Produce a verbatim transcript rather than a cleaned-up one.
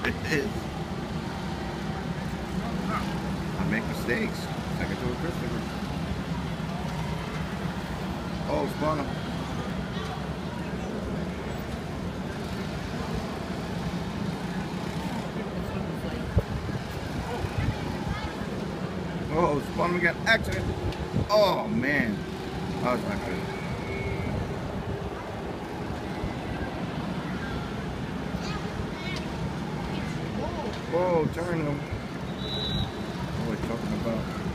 it is. I make mistakes. Second to a Christopher. Oh, spawner. Oh, spawner, we got accident. Oh, man. That was not good. Whoa, turn him. What are we talking about?